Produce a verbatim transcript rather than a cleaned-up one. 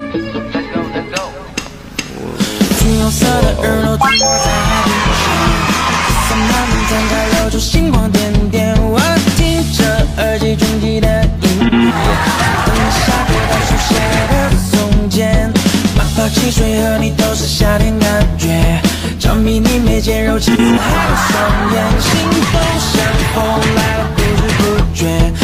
橘红色的日落坠落在海平线，色慢慢摊开，露出星光点点。我听着耳机中记的音乐，等下个到书写的从前，马跑汽水和你都是夏天感觉，常比你眉间柔情还有双眼，心动像风来不知不觉。